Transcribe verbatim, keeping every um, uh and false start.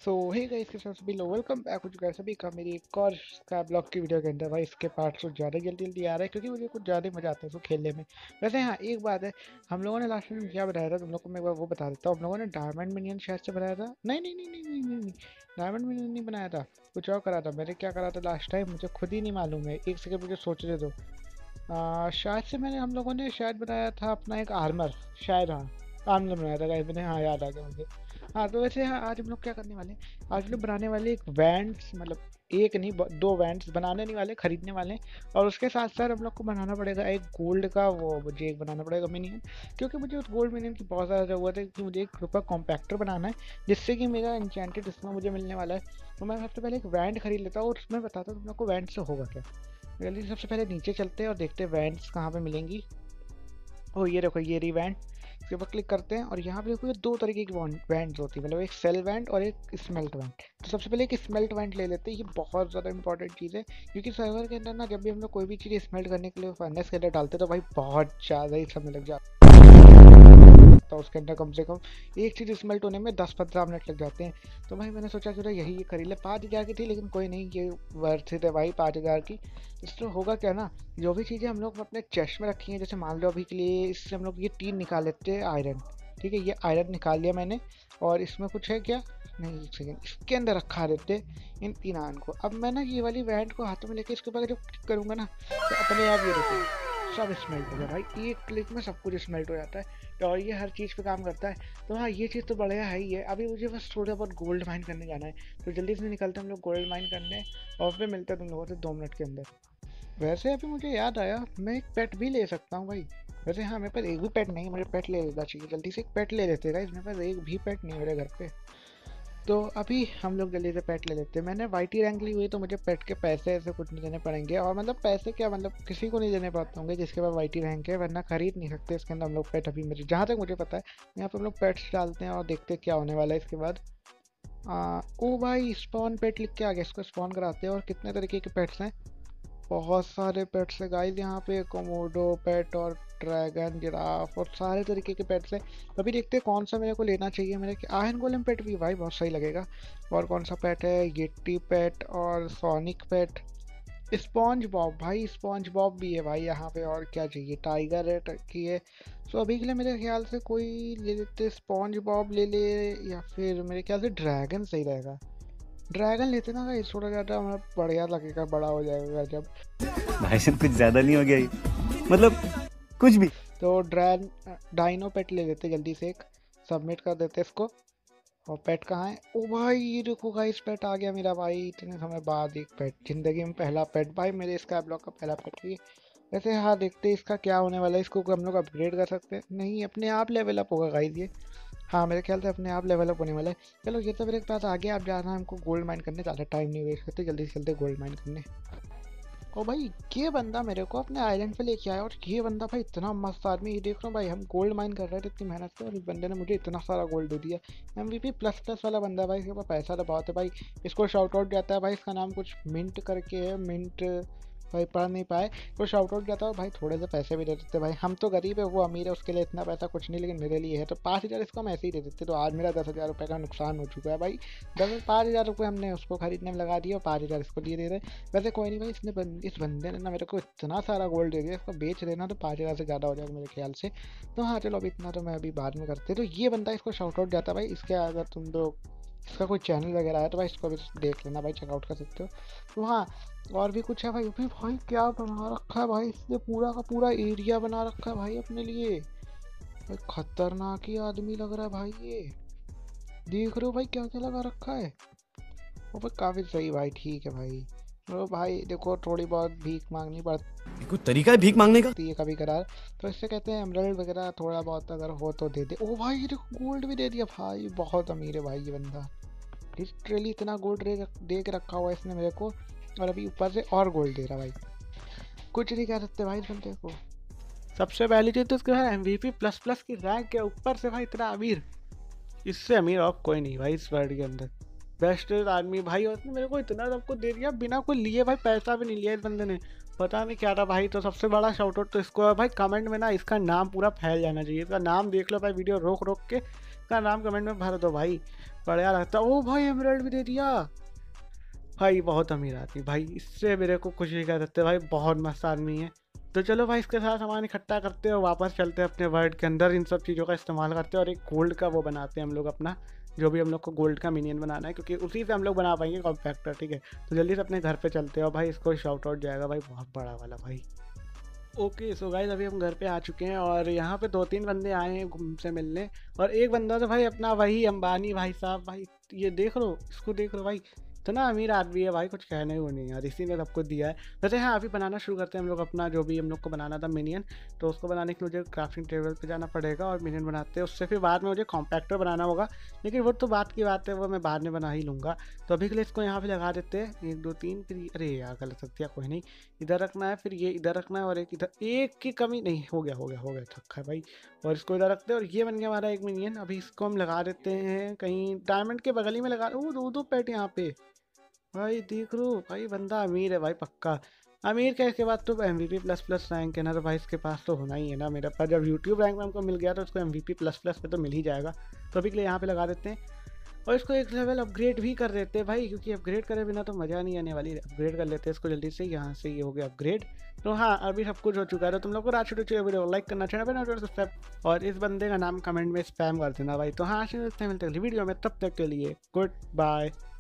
सो hey guys, के साथ सभी लोग वेलकम बैक हो चुका है सभी का मेरी एक और स्काई ब्लॉक की वीडियो के अंदर। भाई इसके पार्ट्स कुछ ज़्यादा जल्दी जल्दी आ रहा है क्योंकि मुझे कुछ ज़्यादा मजा आता है इसको खेलने में। वैसे हाँ, एक बात है, हम लोगों ने लास्ट में क्या बनाया था तुम लोग को मैं एक बार वो बता देता हूँ। हम लोगों ने डायमंड मिनियन शायद से बनाया था। नहीं नहीं नहीं नहीं नहीं नहीं नहीं डायमंड मिनियन नहीं बनाया था, कुछ और करा था। मैंने क्या करा था लास्ट टाइम मुझे खुद ही नहीं मालूम है। एक सेकंड मुझे सोचने दो। आ, शायद से मैंने हम लोगों ने शायद बनाया था अपना एक आर्मर। शायद हाँ, आर्मर बनाया था गाइस मैंने। हाँ याद आ गया मुझे। हाँ तो वैसे हाँ, आज हम लोग क्या करने वाले हैं, आज हम लोग बनाने वाले एक वैंड्स, मतलब एक नहीं ब- दो वैंड्स बनाने नहीं वाले, खरीदने वाले हैं। और उसके साथ साथ हम लोग को बनाना पड़ेगा एक गोल्ड का, वो मुझे एक बनाना पड़ेगा मिनियन। क्योंकि मुझे उस गोल्ड मिनियन की बहुत ज़्यादा ज़रूरत है, क्योंकि मुझे एक रुपया कॉम्पैक्टर बनाना है जिससे कि मेरा इंचेंटेड इसमें मुझे मिलने वाला है। तो मैं सबसे पहले एक वैंड खरीद लेता हूँ और उसमें बताता हूँ तुम लोग को वैंड से होगा क्या। जल्दी से सबसे पहले नीचे चलते हैं और देखते हैं वैंड्स कहाँ पे मिलेंगी। ओ ये देखो, ये रही वैंड। इसके ऊपर क्लिक करते हैं और यहाँ पे देखो ये दो तरीके की वैंड होती है, मतलब एक सेल वैंड और एक स्मेल्ट वैंड। तो सबसे पहले एक स्मेल्ट वैंड ले लेते हैं। ये बहुत ज़्यादा इंपॉर्टेंट चीज़ है क्योंकि सर्वर के अंदर ना जब भी हम लोग कोई भी चीज़ स्मेल्ट करने के लिए फर्नेस के अंदर डालते हैं तो भाई बहुत ज़्यादा ही समय लग जाता है। तो उसके अंदर कम से कम एक चीज़ स्मेल्ट होने में दस पंद्रह मिनट लग जाते हैं। तो भाई मैंने सोचा चलो यही ये खरीद ले। पाँच हज़ार की थी लेकिन कोई नहीं, ये वर्थ इट है भाई पाँच हज़ार की। इससे होगा क्या ना, जो भी चीज़ें हम लोग अपने चेस्ट में रखी हैं, जैसे मान लो अभी के लिए इससे हम लोग ये तीन निकाल लेते हैं आयरन। ठीक है, ये आयरन निकाल लिया मैंने। और इसमें कुछ है क्या, नहीं एक सेकेंड, इसके अंदर रखा देते इन तीन आयरन को। अब मैं ना ये वाली वैंड को हाथों में लेके इसके ऊपर जब क्लिक करूँगा ना तो अपने आप ये देखो सब स्मेल्ट हो गया भाई। एक क्लिक में सब कुछ स्मेल्ट हो जाता है और ये हर चीज़ पे काम करता है। तो हाँ, ये चीज़ तो बढ़िया है ही है। अभी मुझे बस थोड़ा बहुत गोल्ड माइन करने जाना है, तो जल्दी से निकलते हैं हम लोग गोल्ड माइन करने। और फिर मिलते हैं तुम लोगों से दो मिनट के अंदर। वैसे अभी मुझे याद आया, मैं एक पेट भी ले सकता हूँ भाई। वैसे हाँ, मेरे पास एक भी पेट नहीं, मुझे पेट ले लेना चाहिए। जल्दी से एक पेट ले लेते हैं, मेरे पास एक भी पेट नहीं मेरे घर पे। तो अभी हम लोग जल्दी से पेट ले लेते हैं। मैंने वाइटी रैंक ली हुई तो मुझे पेट के पैसे ऐसे कुछ नहीं देने पड़ेंगे। और मतलब पैसे क्या, मतलब किसी को नहीं देने पड़ते होंगे जिसके पास वाइटी रैंक है, वरना खरीद नहीं सकते इसके अंदर हम लोग पेट। अभी मुझे जहाँ तक मुझे पता है यहाँ पर हम लोग पेट्स डालते हैं और देखते हैं क्या होने वाला है इसके बाद। आ, ओ भाई स्पॉन पेट लिख के आ गया, इसको स्पॉन कराते हैं। और कितने तरीके के पेट्स हैं, बहुत सारे पेट्स है गाइस यहाँ पे। कोमोडो पेट और ड्रैगन, जिराफ और सारे तरीके के पेट्स हैं। अभी देखते हैं कौन सा मेरे को लेना चाहिए। मेरे आयरन गोलेम पेट भी भाई बहुत सही लगेगा। और कौन सा पेट है, येटी पेट और सोनिक पेट, स्पॉन्ज बॉब। भाई स्पॉन्ज बॉब भी है भाई यहाँ पे। और क्या चाहिए, टाइगर है, टर्की है। सो अभी के लिए मेरे ख्याल से कोई ले लेते, स्पॉन्ज बॉब ले ले, या फिर मेरे ख्याल से ड्रैगन सही रहेगा। ड्रैगन लेते ना भाई, थोड़ा ज़्यादा हमें बढ़िया लगेगा, बड़ा हो जाएगा जब। भाई साहब कुछ ज्यादा नहीं हो गया ये? मतलब कुछ भी। तो ड्रैन डाइनो पेट ले लेते जल्दी से, एक सबमिट कर देते इसको। और पेट कहाँ है, ओ भाई ये देखो गाइस, पेट आ गया मेरा भाई। इतने समय बाद एक पेट, जिंदगी में पहला पेट भाई, मेरे स्काई ब्लॉक का पहला पेट है ये। वैसे हाँ, देखते हैं इसका क्या होने वाला है। इसको हम लोग अपग्रेड कर सकते हैं, नहीं अपने आप लेवल अप होगा गाइस ये। हाँ मेरे ख्याल से अपने आप लेवल अप होने वाला है। चलो ये तो मेरे पास आ गया, अब जाना है हमको गोल्ड माइन करने। ज़्यादा टाइम नहीं वेस्ट करते, जल्दी से चलते गोल्ड माइन करने। ओ भाई, ये बंदा मेरे को अपने आइलैंड पे लेके आया। और ये बंदा भाई इतना मस्त आदमी, ये देख रहा हूँ भाई, हम गोल्ड माइन कर रहे थे इतनी मेहनत से और इस बंदे ने मुझे इतना सारा गोल्ड दे दिया। एमवीपी प्लस प्लस वाला बंदा है भाई, इसके पास पैसा तो बहुत है भाई। इसको शाउट आउट जाता है भाई, इसका नाम कुछ मिंट करके है, मिंट भाई पढ़ नहीं पाए। तो शाउट आउट जाता है भाई, थोड़े से पैसे भी दे देते भाई। हम तो गरीब है, वो अमीर है, उसके लिए इतना पैसा कुछ नहीं, लेकिन मेरे लिए है। तो पाँच हज़ार इसको हम ऐसे ही दे देते। तो आज मेरा दस हज़ार रुपये का नुकसान हो चुका है भाई। दस पाँच हज़ार रुपये हमने उसको खरीदने में लगा दिया और पाँच हज़ार इसको दिए दे रहे। वैसे कोई नहीं भाई, इसने बंद, इस बंदे ने ना मेरे को इतना सारा गोल्ड दे दिया, इसको बेच देना तो पाँच हज़ार से ज़्यादा हो जाएगा मेरे ख्याल से। तो हाँ चलो, अब इतना तो मैं अभी बाद में करते। तो ये बंदा, इसको शाउट आउट जाता है भाई। इसके अगर तुम लोग, इसका कोई चैनल वगैरह है तो भाई इसको भी देख लेना भाई, चेकआउट कर सकते हो। तो हाँ, और भी कुछ है भाई। अभी भाई क्या बना रखा है भाई इसने, पूरा का पूरा एरिया बना रखा है भाई अपने लिए। भाई खतरनाक ही आदमी लग रहा है भाई ये। देख रहे हो भाई क्या क्या लगा रखा है। वो भाई काफ़ी सही भाई, ठीक है भाई। तो भाई देखो, थोड़ी बहुत भीख मांगनी पड़ती कोई तरीका है भीख मांगने का? है कभी कभार, तो इससे कहते हैं एमराल्ड वगैरह थोड़ा बहुत अगर हो तो दे दे। ओ भाई ये देखो, गोल्ड भी दे दिया भाई, बहुत अमीर है भाई ये बंदा। लिटरली इतना गोल्ड दे के रखा हुआ है इसने मेरे को, और अभी ऊपर से और गोल्ड दे रहा भाई। कुछ नहीं कह सकते भाई इस बंदे को। सबसे पहली चीज़ तो इसके भाई एमवीपी प्लस प्लस की रैंक है, ऊपर से भाई इतना अमीर। इससे अमीर और कोई नहीं भाई इस वर्ल्ड के अंदर। बेस्ट आदमी भाई, और इसने मेरे को इतना सबको दे दिया बिना कोई लिए भाई, पैसा भी नहीं लिया इस बंदे ने। पता नहीं क्या था भाई। तो सबसे बड़ा शाउट आउट तो इसको है भाई। कमेंट में ना इसका नाम पूरा फैल जाना चाहिए। इसका नाम देख लो भाई, वीडियो रोक रोक के इसका नाम कमेंट में भर दो भाई, बढ़िया लगता। ओ भाई एमराल्ड भी दे दिया भाई, बहुत अमीर आदमी भाई, इससे मेरे को कुछ नहीं कह सकते भाई, बहुत मस्त आदमी है। तो चलो भाई इसके साथ सामान इकट्ठा करते हैं और वापस चलते हैं अपने वर्ल्ड के अंदर, इन सब चीज़ों का इस्तेमाल करते हैं और एक गोल्ड का वो बनाते हैं हम लोग अपना, जो भी हम लोग को गोल्ड का मिनियन बनाना है, क्योंकि उसी से हम लोग बना पाएंगे कॉम्पैक्टर। ठीक है, तो जल्दी से अपने घर पे चलते हैं और भाई इसको शाउट आउट जाएगा भाई, बहुत बड़ा वाला भाई। ओके सो गाइस अभी हम घर पे आ चुके हैं और यहाँ पे दो तीन बंदे आए हैं घूमसे मिलने, और एक बंदा तो भाई अपना वही अंबानी भाई साहब भाई, ये देख लो इसको, देख लो भाई, इतना अमीर आदमी है भाई, कुछ कहने को नहीं यार, इसी ने सब कुछ दिया है। वैसे हाँ अभी बनाना शुरू करते हैं हम लोग अपना, जो भी हम लोग को बनाना था मिनियन। तो उसको बनाने के लिए मुझे क्राफ्टिंग टेबल पे जाना पड़ेगा और मिनियन बनाते हैं, उससे फिर बाद में मुझे कॉम्पैक्टर बनाना होगा, लेकिन वो तो बात की बात है, वो मैं बाद में बना ही लूँगा। तो अभी के लिए इसको यहाँ पे लगा देते हैं, एक दो तीन, फिर अरे यार गलत रख दिया, कोई नहीं, इधर रखना है, फिर ये इधर रखना है और एक इधर, एक की कमी नहीं, हो गया हो गया हो गया थक्का भाई। और इसको इधर रखते हैं और ये बन गया हमारा एक मिनियन। अभी इसको हम लगा देते हैं कहीं डायमंड के बगल ही में लगा, वो दो दो पेट यहाँ पे भाई, देख लो भाई, बंदा अमीर है भाई पक्का। अमीर का इसके बाद तो M V P plus plus rank है ना, तो भाई इसके पास तो होना ही है ना। मेरे पास जब यूट्यूब रैंक में हमको मिल गया तो उसको M V P plus plus पे तो मिल ही जाएगा। तो अभी के लिए यहाँ पे लगा देते हैं और इसको एक लेवल अपग्रेड भी कर देते हैं भाई, क्योंकि अपग्रेड करे बिना तो मज़ा नहीं आने वाली। अपग्रेड कर लेते हैं इसको जल्दी से, यहाँ से ये हो गया अपग्रेड। तो हाँ अभी सब कुछ हो चुका है। तो तुम लोग को राशि चाहिए वीडियो लाइक करना, चैनल पर सब्सक्राइब और इस बंदे का नाम कमेंट में स्पैम कर देना भाई। तो हाँ मिलते हैं अगली वीडियो में, तब तक के लिए गुड बाय।